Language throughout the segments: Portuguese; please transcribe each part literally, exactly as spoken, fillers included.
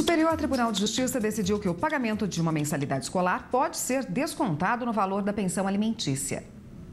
Superior Tribunal de Justiça decidiu que o pagamento de uma mensalidade escolar pode ser descontado no valor da pensão alimentícia.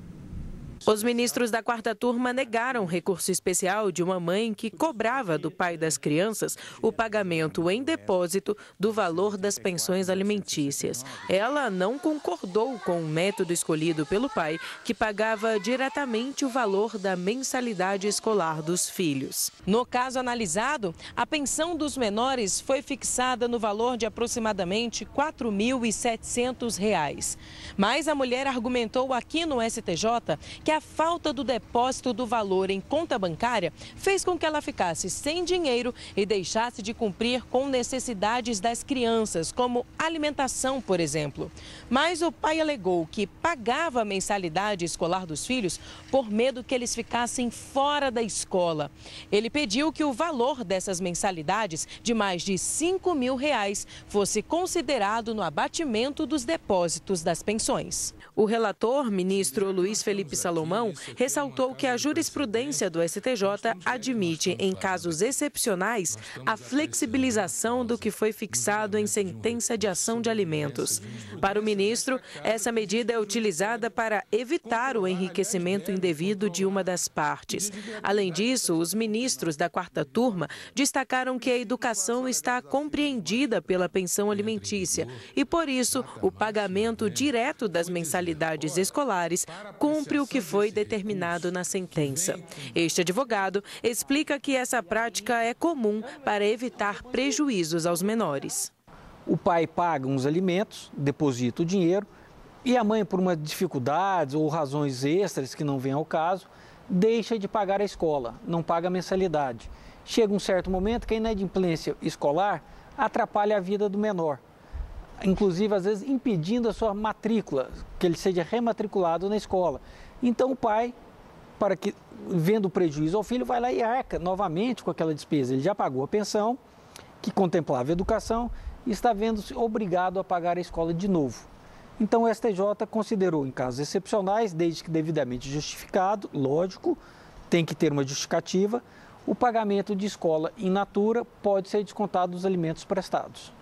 Os ministros da quarta turma negaram recurso especial de uma mãe que cobrava do pai das crianças o pagamento em depósito do valor das pensões alimentícias. Ela não concordou com o método escolhido pelo pai, que pagava diretamente o valor da mensalidade escolar dos filhos. No caso analisado, a pensão dos menores foi fixada no valor de aproximadamente quatro mil e setecentos reais. Mas a mulher argumentou aqui no S T J que a falta do depósito do valor em conta bancária fez com que ela ficasse sem dinheiro e deixasse de cumprir com necessidades das crianças, como alimentação, por exemplo. Mas o pai alegou que pagava a mensalidade escolar dos filhos por medo que eles ficassem fora da escola. Ele pediu que o valor dessas mensalidades, de mais de cinco mil reais, fosse considerado no abatimento dos depósitos das pensões. O relator, ministro Luiz Felipe Salomão, ressaltou que a jurisprudência do S T J admite, em casos excepcionais, a flexibilização do que foi fixado em sentença de ação de alimentos. Para o ministro, essa medida é utilizada para evitar o enriquecimento indevido de uma das partes. Além disso, os ministros da quarta turma destacaram que a educação está compreendida pela pensão alimentícia e, por isso, o pagamento direto das mensalidades escolares cumpre o que foi determinado na sentença. Este advogado explica que essa prática é comum para evitar prejuízos aos menores. O pai paga uns alimentos, deposita o dinheiro e a mãe, por uma dificuldades ou razões extras que não vêm ao caso, deixa de pagar a escola, não paga a mensalidade. Chega um certo momento que a inadimplência escolar atrapalha a vida do menor, inclusive às vezes impedindo a sua matrícula, que ele seja rematriculado na escola. Então o pai, para que, vendo o prejuízo ao filho, vai lá e arca novamente com aquela despesa. Ele já pagou a pensão, que contemplava a educação, e está vendo-se obrigado a pagar a escola de novo. Então o S T J considerou, em casos excepcionais, desde que devidamente justificado, lógico, tem que ter uma justificativa, o pagamento de escola in natura pode ser descontado dos alimentos prestados.